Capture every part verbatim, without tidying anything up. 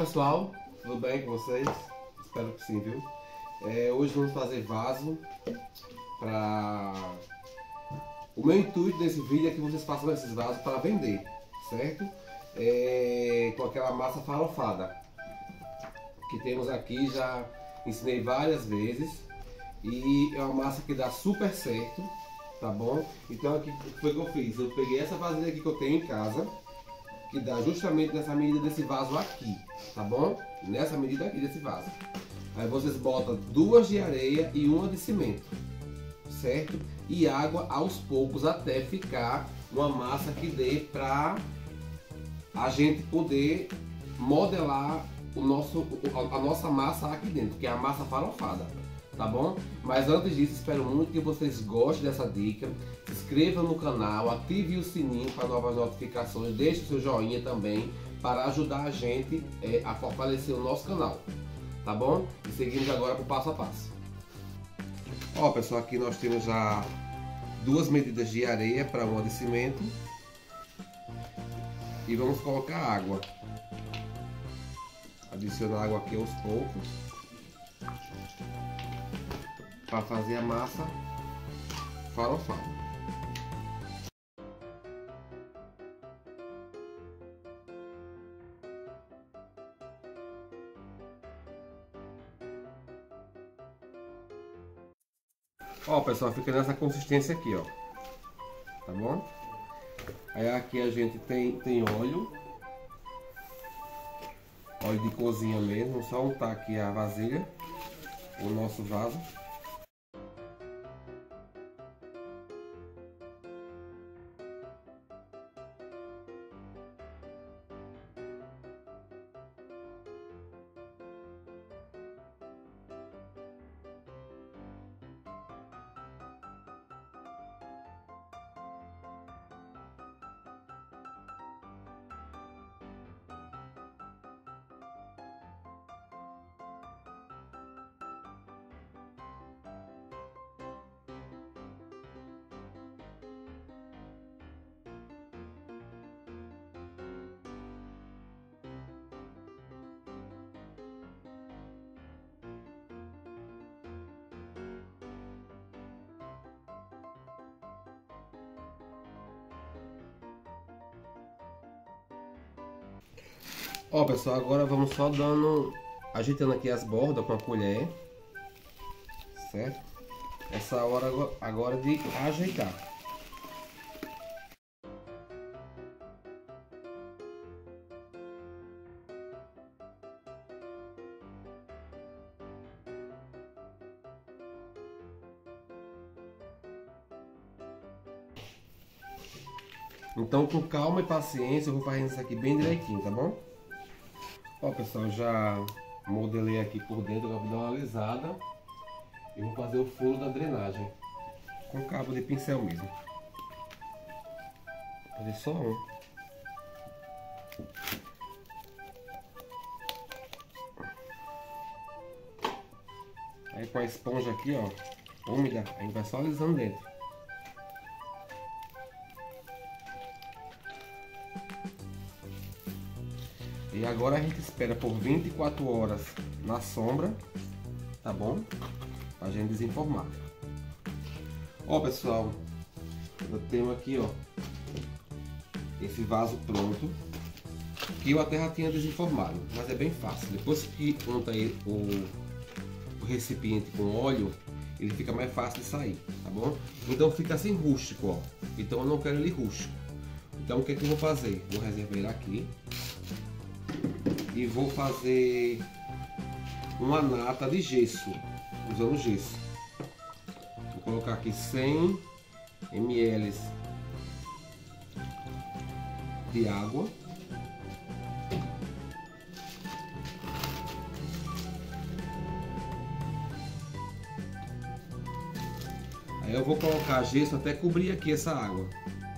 pessoal, tudo bem com vocês? Espero que sim, viu? É, hoje vamos fazer vaso para... O meu intuito nesse vídeo é que vocês façam esses vasos para vender, certo? É, com aquela massa farofada que temos aqui, já ensinei várias vezes e é uma massa que dá super certo, tá bom? Então aqui foi o que eu fiz, eu peguei essa vasilha aqui que eu tenho em casa, que dá justamente nessa medida desse vaso aqui, tá bom? Nessa medida aqui desse vaso. Aí vocês botam duas de areia e uma de cimento, certo? E água aos poucos até ficar uma massa que dê para a gente poder modelar o nosso, a nossa massa aqui dentro, que é a massa farofada, tá bom? Mas antes disso, espero muito que vocês gostem dessa dica. Se inscrevam no canal, ative o sininho para novas notificações, deixe o seu joinha também para ajudar a gente é, a fortalecer o nosso canal, tá bom? E seguimos agora para o passo a passo. Ó pessoal, aqui nós temos já duas medidas de areia para uma de cimento e vamos colocar água. Adicionar água aqui aos poucos para fazer a massa farofada. Ó pessoal, fica nessa consistência aqui, ó, tá bom? Aí aqui a gente tem, tem óleo, óleo de cozinha mesmo, só untar aqui a vasilha, o nosso vaso. Ó pessoal, agora vamos só dando, ajeitando aqui as bordas com a colher, certo? Essa hora agora de ajeitar. Então com calma e paciência eu vou fazendo isso aqui bem direitinho, tá bom? Ó pessoal, já modelei aqui por dentro, eu vou dar uma alisada e vou fazer o furo da drenagem com cabo de pincel mesmo. Vou fazer só um. Aí com a esponja aqui, ó, úmida, a gente vai só alisando dentro. E agora a gente espera por vinte e quatro horas na sombra, tá bom? Pra gente desenformar. Ó pessoal, eu tenho aqui, ó, esse vaso pronto, que eu até já tinha desenformado, mas é bem fácil. Depois que unta aí o, o recipiente com óleo, ele fica mais fácil de sair, tá bom? Então fica assim rústico, ó. Então eu não quero ele rústico. Então o que é que eu vou fazer? Vou reservar ele aqui. E vou fazer uma nata de gesso, usando gesso. Vou colocar aqui cem mililitros de água. Aí eu vou colocar gesso até cobrir aqui essa água.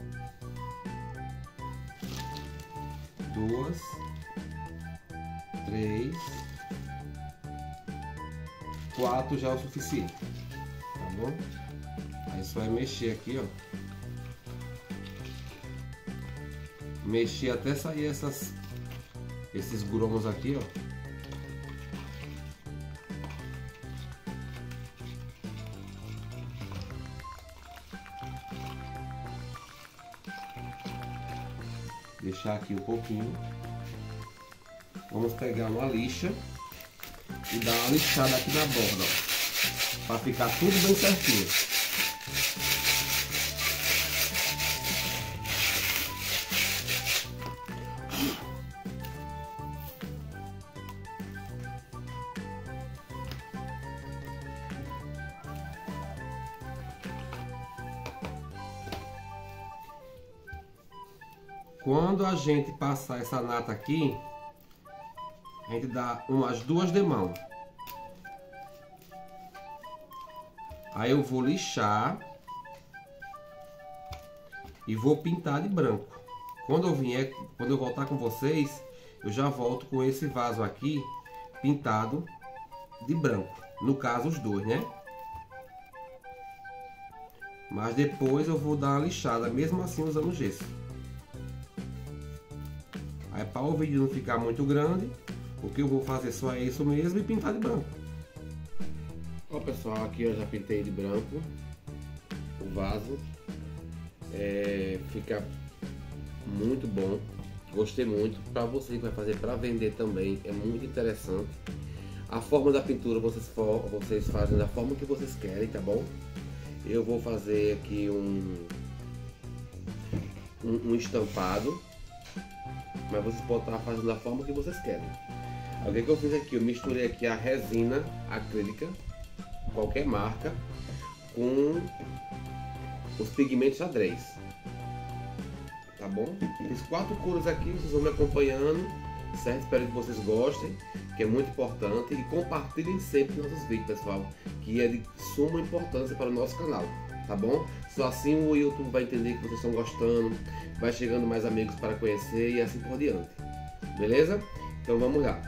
Duas. Três, quatro já é o suficiente, tá bom? Aí só é mexer aqui, ó, mexer até sair essas esses grãos aqui, ó. Deixar aqui um pouquinho. Vamos pegar uma lixa e dar uma lixada aqui na borda, ó, para ficar tudo bem certinho. Quando a gente passar essa nata aqui, a gente dá umas duas demãos. Aí eu vou lixar e vou pintar de branco. Quando eu vier, quando eu voltar com vocês, eu já volto com esse vaso aqui pintado de branco. No caso, os dois, né? Mas depois eu vou dar uma lixada, mesmo assim usando gesso. Aí para o vídeo não ficar muito grande, o que eu vou fazer só é isso mesmo e pintar de branco. Ó pessoal, aqui eu já pintei de branco o vaso. É, fica muito bom, gostei muito. Para você que vai fazer para vender também é muito interessante. A forma da pintura vocês, for, vocês fazem da forma que vocês querem, tá bom? Eu vou fazer aqui um, um, um estampado, mas vocês podem estar fazendo da forma que vocês querem. O que, que eu fiz aqui? Eu misturei aqui a resina acrílica, qualquer marca, com os pigmentos xadrez. Tá bom? Fiz quatro cores aqui, vocês vão me acompanhando, certo? Espero que vocês gostem, que é muito importante. E compartilhem sempre nossos vídeos, pessoal, que é de suma importância para o nosso canal, tá bom? Só assim o YouTube vai entender que vocês estão gostando, vai chegando mais amigos para conhecer e assim por diante. Beleza? Então vamos lá.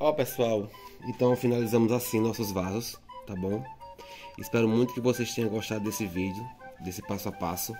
Ó pessoal, então finalizamos assim nossos vasos, tá bom? Espero muito que vocês tenham gostado desse vídeo, desse passo a passo.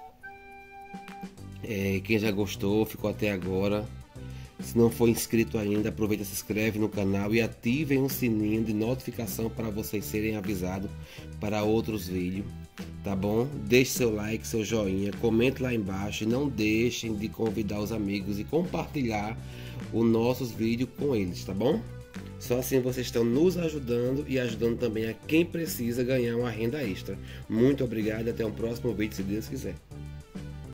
É, quem já gostou, ficou até agora, se não for inscrito ainda, aproveita, se inscreve no canal e ativem o sininho de notificação para vocês serem avisados para outros vídeos, tá bom? Deixe seu like, seu joinha, comente lá embaixo e não deixem de convidar os amigos e compartilhar os nossos vídeos com eles, tá bom? Só assim vocês estão nos ajudando e ajudando também a quem precisa ganhar uma renda extra. Muito obrigado e até o próximo vídeo, se Deus quiser.